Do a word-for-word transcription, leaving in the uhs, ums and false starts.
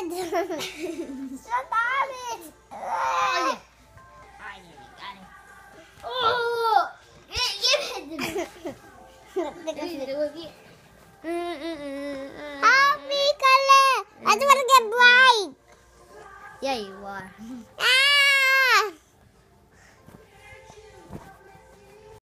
Stop it! Oh, yeah. I nearly got him. Oh! Give it to me. Help me, Kalel! I don't want to get blind. Yeah, you are. Ah!